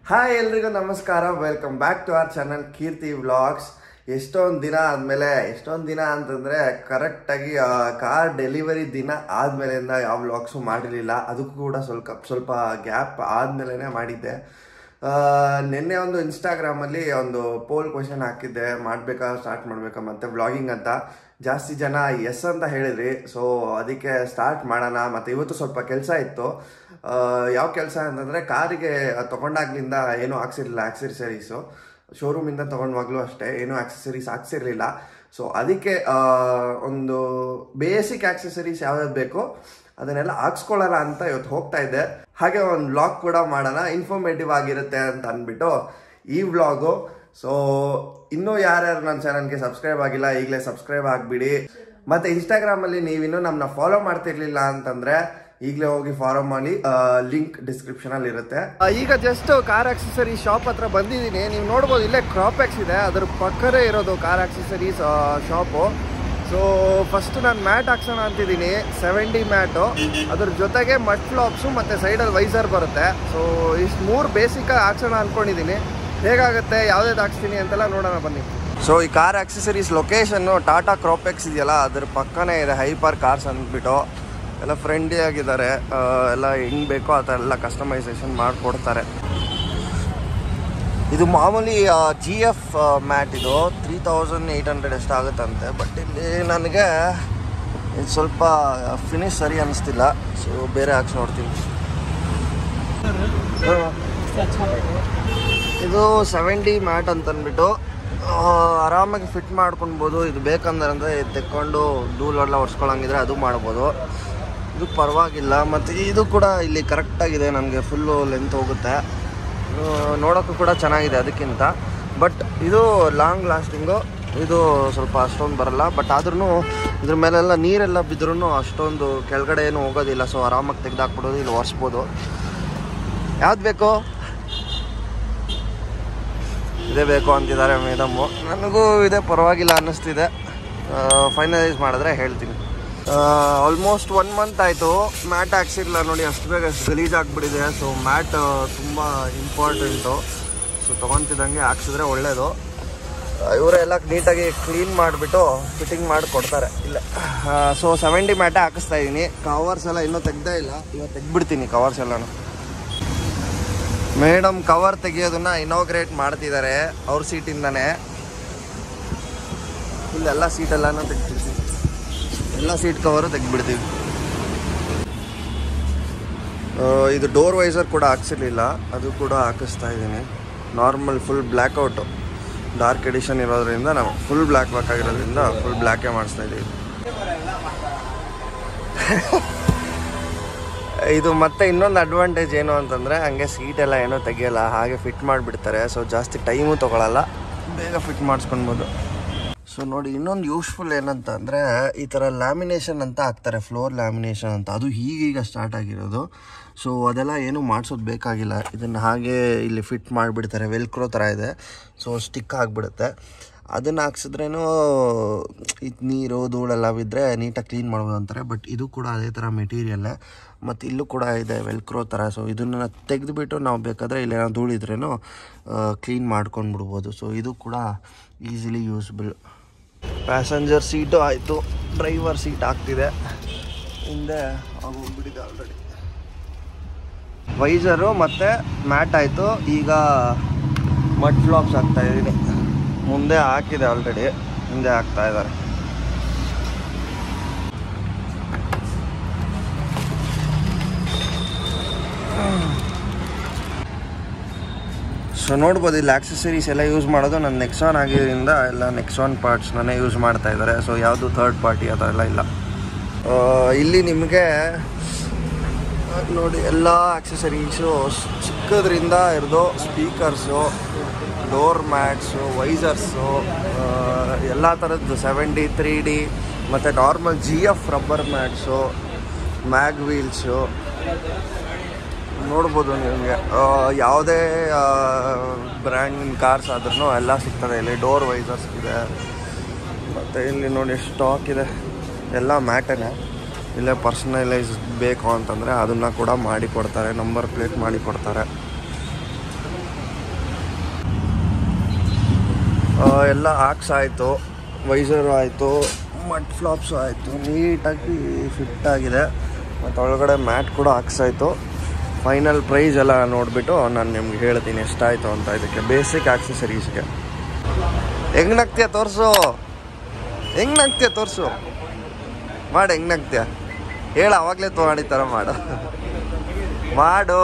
Hi ಎಲ್ರಿಗೂ ನಮಸ್ಕಾರ, welcome back to our channel Keerthi vlogs. ಎಷ್ಟೊಂದು ದಿನ ಆದಮೇಲೆ, ಎಷ್ಟೊಂದು ದಿನ ಅಂತಂದರೆ ಕರೆಕ್ಟಾಗಿ ಕಾರ್ ಡೆಲಿವರಿ ದಿನ ಆದಮೇಲಿಂದ ಯಾವ ವ್ಲಾಗ್ಸು ಮಾಡಿರಲಿಲ್ಲ. ಅದಕ್ಕೂ ಕೂಡ ಸ್ವಲ್ಪ ಗ್ಯಾಪ್ ಆದಮೇಲೆ ಮಾಡಿದ್ದೆ. ನಿನ್ನೆ ಒಂದು ಇನ್ಸ್ಟಾಗ್ರಾಮಲ್ಲಿ ಒಂದು ಪೋಲ್ ಕ್ವೆಶನ್ ಹಾಕಿದ್ದೆ, ಸ್ಟಾರ್ಟ್ ಮಾಡಬೇಕಾ ಮತ್ತು ವ್ಲಾಗಿಂಗ್ ಅಂತ. ಜಾಸ್ತಿ ಜನ ಎಸ್ ಅಂತ ಹೇಳಿದ್ರಿ. ಸೊ ಅದಕ್ಕೆ ಸ್ಟಾರ್ಟ್ ಮಾಡೋಣ. ಮತ್ತು ಇವತ್ತು ಸ್ವಲ್ಪ ಕೆಲಸ ಇತ್ತು. ಯಾವ ಕೆಲಸ ಅಂತಂದರೆ, ಕಾರಿಗೆ ತೊಗೊಂಡಾಗ್ಲಿಂದ ಏನೂ ಹಾಕ್ಸಿರಲಿಲ್ಲ ಆಕ್ಸೆಸರೀಸು. ಶೋರೂಮಿಂದ ತೊಗೊಂಡವಾಗಲೂ ಅಷ್ಟೇ ಏನೂ ಆಕ್ಸೆಸರೀಸ್ ಹಾಕ್ಸಿರಲಿಲ್ಲ. ಸೊ ಅದಕ್ಕೆ ಒಂದು ಬೇಸಿಕ್ ಆಕ್ಸೆಸರೀಸ್ ಯಾವ್ಯಾವ್ದು ಬೇಕೋ ಅದನ್ನೆಲ್ಲ ಹಾಕ್ಸ್ಕೊಳ್ಳೋಣ ಅಂತ ಇವತ್ತು ಹೋಗ್ತಾ ಇದ್ದೆ. ಹಾಗೆ ಒಂದು ವ್ಲಾಗ್ ಕೂಡ ಮಾಡೋಣ, ಇನ್ಫಾರ್ಮೇಟಿವ್ ಆಗಿರುತ್ತೆ ಅಂತ ಅಂದ್ಬಿಟ್ಟು ಈ ವ್ಲಾಗು. ಸೊ ಇನ್ನೂ ಯಾರ್ಯಾರು ನನ್ನ ಚಾನಲ್ಗೆ ಸಬ್ಸ್ಕ್ರೈಬ್ ಆಗಿಲ್ಲ, ಈಗಲೇ ಸಬ್ಸ್ಕ್ರೈಬ್ ಆಗಿಬಿಡಿ. ಮತ್ತು ಇನ್ಸ್ಟಾಗ್ರಾಮಲ್ಲಿ ನೀವಿನ್ನೂ ನಮ್ಮನ್ನ ಫಾಲೋ ಮಾಡ್ತಿರ್ಲಿಲ್ಲ ಅಂತಂದರೆ ಈಗಲೇ ಹೋಗಿ ಫಾಲೋ ಮಾಡಿ, ಲಿಂಕ್ ಡಿಸ್ಕ್ರಿಪ್ಷನಲ್ಲಿ ಇರುತ್ತೆ. ಈಗ ಜಸ್ಟ್ ಕಾರ್ ಆಕ್ಸೆಸರಿ ಶಾಪ್ ಹತ್ರ ಬಂದಿದ್ದೀನಿ. ನೀವು ನೋಡ್ಬೋದು, ಇಲ್ಲೇ ಕ್ರಾಪೆಕ್ಸ್ ಇದೆ, ಅದ್ರ ಪಕ್ಕದೇ ಇರೋದು car accessories shop. So first ನಾನು ಮ್ಯಾಟ್ ಹಾಕ್ಸೋಣ ಅಂತಿದ್ದೀನಿ, 70 ಮ್ಯಾಟು. ಅದ್ರ ಜೊತೆಗೆ ಮಡ್ ಫ್ಲಾಪ್ಸು ಮತ್ತು ಸೈಡಲ್ಲಿ ವೈಸರ್ ಬರುತ್ತೆ. ಸೊ ಇಷ್ಟು 3 ಬೇಸಿಕಾಗಿ ಹಾಕ್ಸೋಣ ಅಂದ್ಕೊಂಡಿದ್ದೀನಿ. ಹೇಗಾಗುತ್ತೆ, ಯಾವುದೇದು ಹಾಕ್ಸ್ತೀನಿ ಅಂತೆಲ್ಲ ನೋಡೋಣ ಬನ್ನಿ. ಸೊ ಈ ಕಾರ್ ಆಕ್ಸೆಸರೀಸ್ ಲೊಕೇಶನ್ನು ಟಾಟಾ ಕ್ರಾಪೆಕ್ಸ್ ಇದೆಯಲ್ಲ ಅದ್ರ ಪಕ್ಕನೇ ಇದೆ, ಹೈಪರ್ ಕಾರ್ಸ್ ಅಂದ್ಬಿಟ್ಟು. ಎಲ್ಲ ಫ್ರೆಂಡ್ಲಿ ಆಗಿದ್ದಾರೆ, ಎಲ್ಲ ಹೆಂಗೆ ಬೇಕೋ ಆ ಥರ ಎಲ್ಲ ಕಸ್ಟಮೈಸೇಷನ್ ಮಾಡಿಕೊಡ್ತಾರೆ. ಇದು ಮಾಮೂಲಿ GF ಮ್ಯಾಟ್, ಇದು 3800 ಎಷ್ಟಾಗುತ್ತಂತೆ. ಬಟ್ ಇಲ್ಲಿ ನನಗೆ ಇದು ಸ್ವಲ್ಪ ಫಿನಿಶ್ ಸರಿ ಅನ್ನಿಸ್ತಿಲ್ಲ. ಸೊ ಬೇರೆ ಹಾಕ್ಸಿ ನೋಡ್ತೀನಿ. ಇದು 70 ಮ್ಯಾಟ್ ಅಂತಂದ್ಬಿಟ್ಟು ಆರಾಮಾಗಿ ಫಿಟ್ ಮಾಡ್ಕೊಳ್ಬೋದು. ಇದು ಬೇಕಂದ್ರೆ ತೆಕ್ಕೊಂಡು ಧೂಳೆಲ್ಲ ಒರೆಸ್ಕೊಳಂಗಿದ್ರೆ ಅದು ಮಾಡ್ಬೋದು. ಇದು ಪರವಾಗಿಲ್ಲ. ಮತ್ತು ಇದು ಕೂಡ ಇಲ್ಲಿ ಕರೆಕ್ಟಾಗಿದೆ, ನನಗೆ ಫುಲ್ಲು ಲೆಂತ್ ಹೋಗುತ್ತೆ, ನೋಡೋಕ್ಕೂ ಕೂಡ ಚೆನ್ನಾಗಿದೆ ಅದಕ್ಕಿಂತ. ಬಟ್ ಇದು ಲಾಂಗ್ ಲಾಸ್ಟಿಂಗು, ಇದು ಸ್ವಲ್ಪ ಅಷ್ಟೊಂದು ಬರಲ್ಲ. ಬಟ್ ಆದ್ರೂ ಇದ್ರ ಮೇಲೆಲ್ಲ ನೀರೆಲ್ಲ ಬಿದ್ರೂ ಅಷ್ಟೊಂದು ಕೆಳಗಡೆ ಏನು ಹೋಗೋದಿಲ್ಲ. ಸೊ ಆರಾಮಾಗಿ ತೆಗೆದಾಕ್ಬಿಡೋದು, ಇಲ್ಲಿ ಒರೆಸ್ಬೋದು. ಯಾವ್ದು ಬೇಕು? ಇದೇ ಬೇಕು ಅಂತಿದ್ದಾರೆ ಮೇಡಮ್ಮು. ನನಗೂ ಇದೇ ಪರವಾಗಿಲ್ಲ ಅನ್ನಿಸ್ತಿದೆ. ಫೈನಲೈಸ್ ಮಾಡಿದ್ರೆ ಹೇಳ್ತೀನಿ. ಆಲ್ಮೋಸ್ಟ್ 1 ಮಂತ್ ಆಯಿತು ಮ್ಯಾಟ್ ಹಾಕ್ಸಿರಲಿಲ್ಲ. ನೋಡಿ ಅಷ್ಟು ಬೇಗ ಅಷ್ಟು ಗಲೀಜಾಗಿಬಿಟ್ಟಿದೆ. ಸೊ ಮ್ಯಾಟ್ ತುಂಬ ಇಂಪಾರ್ಟೆಂಟು. ಸೊ ತೊಗೊತಿದ್ದಂಗೆ ಹಾಕ್ಸಿದ್ರೆ ಒಳ್ಳೆಯದು. ಇವರೆಲ್ಲ ನೀಟಾಗಿ ಕ್ಲೀನ್ ಮಾಡಿಬಿಟ್ಟು ಫಿಟ್ಟಿಂಗ್ ಮಾಡಿ ಕೊಡ್ತಾರೆ ಇಲ್ಲೇ. ಸೊ 70 ಮ್ಯಾಟೇ ಹಾಕಿಸ್ತಾ ಇದ್ದೀನಿ. ಕವರ್ಸ್ ಎಲ್ಲ ಇನ್ನೂ ತೆಗ್ದೇ ಇಲ್ಲ, ಇವತ್ತು ತೆಗ್ದುಬಿಡ್ತೀನಿ ಕವರ್ಸ್ ಎಲ್ಲನೂ. ಮೇಡಮ್ ಕವರ್ ತೆಗಿಯೋದನ್ನ ಇನಾಗ್ರೇಟ್ ಮಾಡ್ತಿದ್ದಾರೆ ಅವ್ರ ಸೀಟಿಂದನೇ. ಇಲ್ಲೆಲ್ಲ ಸೀಟೆಲ್ಲನೂ ತೆಗ್ದಿರ್ತೀವಿ, ಎಲ್ಲ ಸೀಟ್ ಕವರು ತೆಗ್ದುಬಿಡ್ತೀವಿ. ಇದು ಡೋರ್ ವೈಸರ್ ಕೂಡ ಹಾಕ್ಸಿರ್ಲಿಲ್ಲ, ಅದು ಕೂಡ ಹಾಕಿಸ್ತಾ ಇದ್ದೀನಿ. Normal full blackout, dark edition ಇರೋದ್ರಿಂದ ನಾವು ಫುಲ್ ಬ್ಲ್ಯಾಕ್ ಬೇಕಾಗಿರೋದ್ರಿಂದ ಫುಲ್ ಬ್ಲ್ಯಾಕೇ ಮಾಡಿಸ್ತಾ ಇದ್ದೀವಿ. ಇದು ಮತ್ತೆ ಇನ್ನೊಂದು ಅಡ್ವಾಂಟೇಜ್ ಏನು ಅಂತಂದರೆ, ಹಂಗೆ ಸೀಟೆಲ್ಲ ಏನೋ ತೆಗಿಯಲ್ಲ, ಹಾಗೆ ಫಿಟ್ ಮಾಡಿಬಿಡ್ತಾರೆ. ಸೊ ಜಾಸ್ತಿ ಟೈಮು ತೊಗೊಳಲ್ಲ, ಬೇಗ ಫಿಟ್ ಮಾಡಿಸ್ಕೊಳ್ಬೋದು. ಸೊ ನೋಡಿ, ಇನ್ನೊಂದು ಯೂಸ್ಫುಲ್ ಏನಂತ ಅಂದರೆ, ಈ ಥರ ಲ್ಯಾಮಿನೇಷನ್ ಅಂತ ಹಾಕ್ತಾರೆ, ಫ್ಲೋರ್ ಲ್ಯಾಮಿನೇಷನ್ ಅಂತ. ಅದು ಈಗೀಗ ಸ್ಟಾರ್ಟ್ ಆಗಿರೋದು. ಸೊ ಅದೆಲ್ಲ ಏನೂ ಮಾಡಿಸೋದು ಬೇಕಾಗಿಲ್ಲ, ಇದನ್ನು ಹಾಗೆ ಇಲ್ಲಿ ಫಿಟ್ ಮಾಡಿಬಿಡ್ತಾರೆ. ವೆಲ್ಕ್ರೋ ಥರ ಇದೆ, ಸೊ ಸ್ಟಿಕ್ ಆಗಿಬಿಡುತ್ತೆ. ಅದನ್ನು ಹಾಕ್ಸಿದ್ರೇನು ಇದು ನೀರು ಧೂಳೆಲ್ಲ ಬಿದ್ದರೆ ನೀಟಾಗಿ ಕ್ಲೀನ್ ಮಾಡ್ಬೋದು ಅಂತಾರೆ. ಬಟ್ ಇದು ಕೂಡ ಅದೇ ಥರ ಮೆಟೀರಿಯಲ್ಲೇ, ಮತ್ತು ಇಲ್ಲೂ ಕೂಡ ಇದೆ ವೆಲ್ಕ್ರೋ ಥರ. ಸೊ ಇದನ್ನು ತೆಗೆದುಬಿಟ್ಟು ನಾವು ಬೇಕಾದರೆ ಇಲ್ಲೇನೋ ಧೂಳಿದ್ರೇನು ಕ್ಲೀನ್ ಮಾಡ್ಕೊಂಡ್ಬಿಡ್ಬೋದು. ಸೊ ಇದು ಕೂಡ ಈಸಿಲಿ ಯೂಸ್ಬಲ್. ಪ್ಯಾಸೆಂಜರ್ ಸೀಟು ಆಯಿತು, ಡ್ರೈವರ್ ಸೀಟ್ ಆಗ್ತಿದೆ, ಹಿಂದೆ ಆಗೋಗ್ಬಿಟ್ಟಿದೆ ಆಲ್ರೆಡಿ. ವೈಸರು ಮತ್ತು ಮ್ಯಾಟ್ ಆಯಿತು. ಈಗ ಮಡ್ ಫ್ಲಾಪ್ಸ್ ಹಾಕ್ತಾಯಿದ್ದೀನಿ. ಮುಂದೆ ಹಾಕಿದೆ ಆಲ್ರೆಡಿ, ಹಿಂದೆ ಹಾಕ್ತಾ ಇದ್ದಾರೆ. ಸೊ ನೋಡ್ಬೋದು, ಇಲ್ಲಿ ಆಕ್ಸೆಸರೀಸ್ ಎಲ್ಲ ಯೂಸ್ ಮಾಡೋದು ನನ್ನ ನೆಕ್ಸಾನ್ ಆಗಿದ್ದರಿಂದ ಎಲ್ಲ ನೆಕ್ಸಾನ್ ಪಾರ್ಟ್ಸ್ನೇ ಯೂಸ್ ಮಾಡ್ತಾ ಇದ್ದಾರೆ. ಸೊ ಯಾವುದು ಥರ್ಡ್ ಪಾರ್ಟಿ ಆ ಥರ ಎಲ್ಲ ಇಲ್ಲ. ಇಲ್ಲಿ ನಿಮಗೆ ನೋಡಿ ಎಲ್ಲ ಆಕ್ಸೆಸರೀಸು ಚಿಕ್ಕದ್ರಿಂದ ಹಿಡಿದು ಸ್ಪೀಕರ್ಸು, ಡೋರ್ ಮ್ಯಾಟ್ಸು, ವೈಸರ್ಸು, ಎಲ್ಲ ಥರದ್ದು 70 3D ಮತ್ತು normal GF rubber mats, mag wheels ನೋಡ್ಬೋದು. ನಿಮಗೆ ಯಾವುದೇ ಬ್ರ್ಯಾಂಡಿನ ಕಾರ್ಸ್ ಆದ್ರೂ ಎಲ್ಲ ಸಿಗ್ತದೆ ಇಲ್ಲಿ. ಡೋರ್ ವೈಸರ್ಸ್ ಇದೆ, ಮತ್ತು ಇಲ್ಲಿ ನೋಡಿ ಸ್ಟಾಕ್ ಇದೆ, ಎಲ್ಲ ಮ್ಯಾಟನೇ. ಇಲ್ಲೇ ಪರ್ಸನಲೈಸ್ ಬೇಕು ಅಂತಂದರೆ ಅದನ್ನು ಕೂಡ ಮಾಡಿ ಕೊಡ್ತಾರೆ, ನಂಬರ್ ಪ್ಲೇಟ್ ಮಾಡಿ ಕೊಡ್ತಾರೆ. ಎಲ್ಲ ಹಾಕ್ಸಾಯಿತು, ವೈಸರು ಆಯಿತು, ಮಡ್ ಫ್ಲಾಪ್ಸು ಆಯಿತು, ನೀಟಾಗಿ ಫಿಟ್ ಆಗಿದೆ. ಮತ್ತು ಒಳಗಡೆ ಮ್ಯಾಟ್ ಕೂಡ ಹಾಕ್ಸಾಯಿತು. ಫೈನಲ್ ಪ್ರೈಸ್ ಎಲ್ಲ ನೋಡಿಬಿಟ್ಟು ನಾನು ನಿಮ್ಗೆ ಹೇಳ್ತೀನಿ ಎಷ್ಟಾಯಿತು ಅಂತ. ಇದಕ್ಕೆ ಬೇಸಿಕ್ ಆಕ್ಸೆಸರೀಸ್ಗೆ ಹೆಂಗೆ ನಗ್ತೀಯ ತೋರಿಸು, ಹೆಂಗೆ ನಗ್ತೀಯ ತೋರಿಸು, ಮಾಡು ಹೆಂಗೆ ನಗ್ತೀಯ ಹೇಳು, ಅವಾಗಲೇ ತೊಗೊಂಡು ಈ ಥರ ಮಾಡು ಮಾಡು.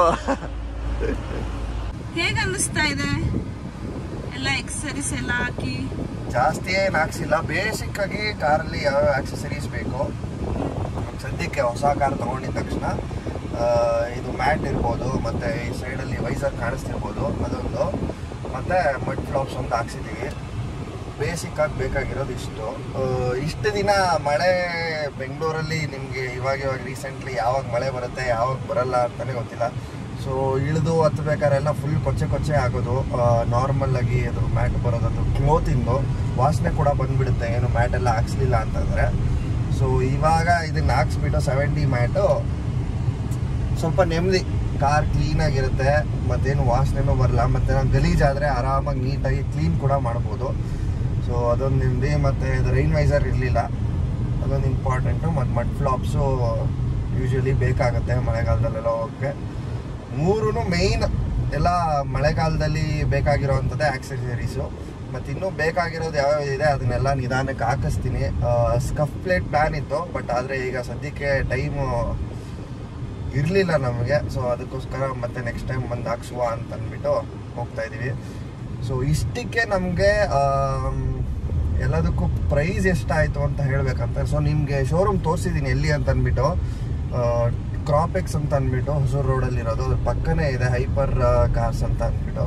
ಹೇಗೆ ಅನ್ನಿಸ್ತಾ ಇದೆ ಎಲ್ಲ ಆಕ್ಸೆಸರೀಸ್ ಎಲ್ಲ ಹಾಕಿ? ಜಾಸ್ತಿ ಏನು ಹಾಕ್ಸಿಲ್ಲ, ಬೇಸಿಕ್ ಆಗಿ ಕಾರಲ್ಲಿ ಯಾವ ಆಕ್ಸೆಸರೀಸ್ ಬೇಕು. ಸದ್ಯಕ್ಕೆ ಹೊಸ ಕಾರ್ ತೊಗೊಂಡಿದ ತಕ್ಷಣ ಇದು ಮ್ಯಾಟ್ ಇರ್ಬೋದು, ಮತ್ತು ಈ ಸೈಡಲ್ಲಿ ವೈಸರ್ ಕಾಣಿಸ್ತಿರ್ಬೋದು ಅದೊಂದು, ಮತ್ತು ಮಡ್ ಫ್ಲಾಪ್ಸ್ ಒಂದು ಹಾಕ್ಸಿದ್ದೀವಿ. ಬೇಸಿಕ್ಕಾಗಿ ಬೇಕಾಗಿರೋದು ಇಷ್ಟು ದಿನ ಮಳೆ ಬೆಂಗಳೂರಲ್ಲಿ ನಿಮಗೆ ಇವಾಗ ರೀಸೆಂಟ್ಲಿ ಯಾವಾಗ ಮಳೆ ಬರುತ್ತೆ ಯಾವಾಗ ಬರಲ್ಲ ಅಂತಲೇ ಗೊತ್ತಿಲ್ಲ. ಸೊ ಇಳಿದು ಹತ್ತಬೇಕಾರೆಲ್ಲ ಫುಲ್ ಕೊಚ್ಚೆ ಆಗೋದು. ನಾರ್ಮಲ್ಲಾಗಿ ಅದು ಮ್ಯಾಟ್ ಬರೋದು ಕ್ಲೋತಿಂದು ವಾಸನೆ ಕೂಡ ಬಂದುಬಿಡುತ್ತೆ ಏನು ಮ್ಯಾಟೆಲ್ಲ ಹಾಕ್ಸ್ಲಿಲ್ಲ ಅಂತಂದರೆ. ಸೊ ಇವಾಗ ಇದನ್ನು ಹಾಕ್ಸ್ಬಿಟ್ಟು 70 ಮ್ಯಾಟು ಸ್ವಲ್ಪ ನೆಮ್ಮದಿ, ಕಾರ್ ಕ್ಲೀನಾಗಿರುತ್ತೆ, ಮತ್ತೇನು ವಾಸನೆನೂ ಬರಲ್ಲ, ಮತ್ತು ನಾವು ಗಲೀಜಾದರೆ ಆರಾಮಾಗಿ ನೀಟಾಗಿ ಕ್ಲೀನ್ ಕೂಡ ಮಾಡ್ಬೋದು. ಸೊ ಅದೊಂದು ನೆಮ್ಮದಿ. ಮತ್ತು ಇದು ರೈನ್ ವೈಸರ್ ಇರಲಿಲ್ಲ, ಅದೊಂದು ಇಂಪಾರ್ಟೆಂಟು. ಮತ್ತು ಮಡ್ ಫ್ಲಾಪ್ಸು ಯೂಶ್ವಲಿ ಬೇಕಾಗುತ್ತೆ ಮಳೆಗಾಲದಲ್ಲೆಲ್ಲ ಹೋಗೋಕ್ಕೆ. ಮೂರೂ ಮೇಯ್ನ್ ಎಲ್ಲ ಮಳೆಗಾಲದಲ್ಲಿ ಬೇಕಾಗಿರೋವಂಥದ್ದೇ ಆಕ್ಸೆಸರೀಸು. ಮತ್ತು ಇನ್ನೂ ಬೇಕಾಗಿರೋದು ಯಾವ್ಯಾವ ಇದೆ ಅದನ್ನೆಲ್ಲ ನಿಧಾನಕ್ಕೆ ಹಾಕಿಸ್ತೀನಿ. ಸ್ಕಫ್ ಪ್ಲೇಟ್ ಪ್ಲ್ಯಾನ್ ಇತ್ತು, ಬಟ್ ಆದರೆ ಈಗ ಸದ್ಯಕ್ಕೆ ಟೈಮು ಇರಲಿಲ್ಲ ನಮಗೆ. ಸೊ ಅದಕ್ಕೋಸ್ಕರ ಮತ್ತೆ ನೆಕ್ಸ್ಟ್ ಟೈಮ್ ಬಂದು ಹಾಕ್ಸುವ ಅಂತ ಅಂದ್ಬಿಟ್ಟು ಹೋಗ್ತಾಯಿದ್ದೀವಿ. ಸೊ ಇಷ್ಟಕ್ಕೆ ನಮಗೆ ಎಲ್ಲದಕ್ಕೂ ಪ್ರೈಸ್ ಎಷ್ಟಾಯಿತು ಅಂತ ಹೇಳಬೇಕಂತ. ಸೊ ನಿಮಗೆ ಶೋರೂಮ್ ತೋರಿಸಿದ್ದೀನಿ ಎಲ್ಲಿ ಅಂತ ಅಂದ್ಬಿಟ್ಟು, ಕ್ರಾಪೆಕ್ಸ್ ಅಂತ ಅಂದ್ಬಿಟ್ಟು ಹೊಸೂರು ರೋಡಲ್ಲಿರೋದು, ಅದ್ರ ಪಕ್ಕನೇ ಇದೆ ಹೈಪರ್ ಕಾರ್ಸ್ ಅಂತ ಅಂದ್ಬಿಟ್ಟು.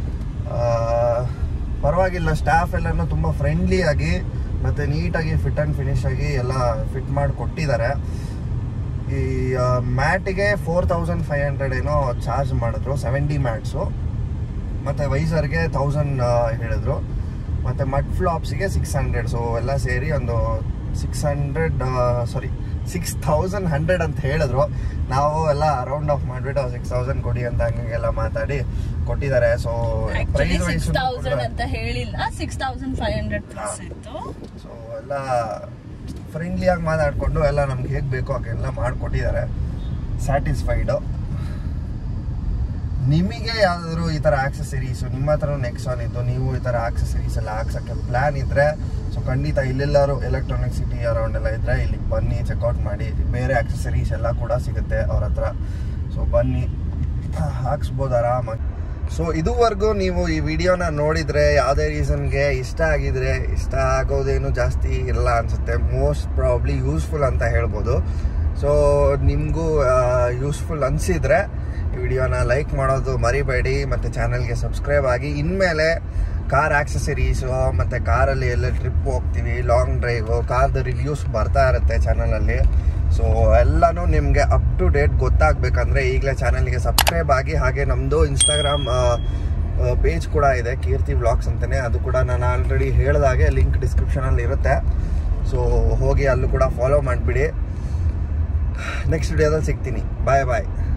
ಪರವಾಗಿಲ್ಲ, ಸ್ಟಾಫ್ ಎಲ್ಲನೂ ತುಂಬ ಫ್ರೆಂಡ್ಲಿಯಾಗಿ ಮತ್ತು ನೀಟಾಗಿ ಫಿಟ್ ಆ್ಯಂಡ್ ಫಿನಿಶ್ ಆಗಿ ಎಲ್ಲ ಫಿಟ್ ಮಾಡಿ ಕೊಟ್ಟಿದ್ದಾರೆ. ಈ ಮ್ಯಾಟಿಗೆ 4500 ಏನೋ ಚಾರ್ಜ್ ಮಾಡಿದ್ರು, 70 ಮ್ಯಾಟ್ಸು. ಮತ್ತು ವೈಸರ್ಗೆ 1000 ಹೇಳಿದ್ರು, ಮತ್ತು ಮಡ್ ಫ್ಲಾಪ್ಸಿಗೆ 600. ಸೊ ಎಲ್ಲ ಸೇರಿ ಒಂದು 6100 ಅಂತ ಹೇಳಿದ್ರು. ನಾವು ಎಲ್ಲ ರೌಂಡ್ ಆಫ್ ಮಾಡಿಬಿಟ್ಟು 6000 ಕೊಡಿ ಅಂತ ಹಂಗೆಲ್ಲ ಮಾತಾಡಿ ಕೊಟ್ಟಿದ್ದಾರೆ. ಸೊ ಪ್ರೈಸ್ 6000 ಅಂತ ಹೇಳಿಲ್ಲ, 6500 ಪ್ಲಸ್ ಇತ್ತು. ಸೊ ಎಲ್ಲ ಫ್ರೆಂಡ್ಲಿಯಾಗಿ ಮಾತಾಡಿಕೊಂಡು ಎಲ್ಲ ನಮ್ಗೆ ಹೇಗೆ ಬೇಕೋ ಹಾಗೆಲ್ಲ ಮಾಡಿಕೊಟ್ಟಿದ್ದಾರೆ. ಸ್ಯಾಟಿಸ್ಫೈಡು. ನಿಮಗೆ ಯಾವುದಾದ್ರು ಈ ಥರ ಆಕ್ಸೆಸರೀಸು ನಿಮ್ಮ ಹತ್ರ ನೆಕ್ಸಾನ್ ಇದ್ದು ನೀವು ಈ ಥರ ಆಕ್ಸೆಸರೀಸ್ ಎಲ್ಲ ಹಾಕ್ಸೋಕ್ಕೆ ಪ್ಲ್ಯಾನ್ ಇದ್ದರೆ, ಸೊ ಖಂಡಿತ ಇಲ್ಲೆಲ್ಲರೂ ಎಲೆಕ್ಟ್ರಾನಿಕ್ ಸಿಟಿ ಅರೌಂಡ್ ಎಲ್ಲ ಇದ್ದರೆ ಇಲ್ಲಿಗೆ ಬನ್ನಿ, ಚೆಕ್ಔಟ್ ಮಾಡಿ. ಬೇರೆ ಆಕ್ಸೆಸರೀಸ್ ಎಲ್ಲ ಕೂಡ ಸಿಗುತ್ತೆ ಅವ್ರ ಹತ್ರ. ಸೊ ಬನ್ನಿ, ಹಾಕ್ಸ್ಬೋದು ಆರಾಮಾಗಿ. ಸೊ ಇದುವರೆಗೂ ನೀವು ಈ ವಿಡಿಯೋನ ನೋಡಿದರೆ ಯಾವುದೇ ರೀಸನ್ಗೆ ಇಷ್ಟ ಆಗಿದ್ರೆ, ಇಷ್ಟ ಆಗೋದೇನು ಜಾಸ್ತಿ ಇಲ್ಲ ಅನಿಸುತ್ತೆ, ಮೋಸ್ಟ್ ಪ್ರಾಬ್ಲಿ ಯೂಸ್ಫುಲ್ ಅಂತ ಹೇಳ್ಬೋದು. ಸೊ ನಿಮಗೂ ಯೂಸ್ಫುಲ್ ಅನಿಸಿದರೆ ಈ ವಿಡಿಯೋನ ಲೈಕ್ ಮಾಡೋದು ಮರಿಬೇಡಿ, ಮತ್ತು ಚಾನಲ್ಗೆ ಸಬ್ಸ್ಕ್ರೈಬ್ ಆಗಿ. ಇನ್ಮೇಲೆ ಕಾರ್ ಆಕ್ಸೆಸರೀಸು ಮತ್ತು ಕಾರಲ್ಲಿ ಎಲ್ಲ ಟ್ರಿಪ್ ಹೋಗ್ತೀವಿ, ಲಾಂಗ್ ಡ್ರೈವು, ಕಾರ್ದು ರಿವ್ಯೂಸ್ ಬರ್ತಾ ಇರುತ್ತೆ ಚಾನಲಲ್ಲಿ. ಸೊ ಎಲ್ಲನೂ ನಿಮಗೆ ಅಪ್ ಟು ಡೇಟ್ ಗೊತ್ತಾಗಬೇಕಂದ್ರೆ ಈಗಲೇ ಚಾನಲ್ಗೆ ಸಬ್ಸ್ಕ್ರೈಬ್ ಆಗಿ. ಹಾಗೆ ನಮ್ಮದು ಇನ್ಸ್ಟಾಗ್ರಾಮ್ ಪೇಜ್ ಕೂಡ ಇದೆ, ಕೀರ್ತಿ ವ್ಲಾಗ್ಸ್ ಅಂತಲೇ. ಅದು ಕೂಡ ನಾನು ಆಲ್ರೆಡಿ ಹೇಳಿದಾಗೆ ಲಿಂಕ್ ಡಿಸ್ಕ್ರಿಪ್ಷನಲ್ಲಿ ಇರುತ್ತೆ. ಸೊ ಹೋಗಿ ಅಲ್ಲೂ ಕೂಡ ಫಾಲೋ ಮಾಡಿಬಿಡಿ. ನೆಕ್ಸ್ಟ್ ವಿಡಿಯೋದಲ್ಲಿ ಸಿಗ್ತೀನಿ. ಬಾಯ್ ಬಾಯ್.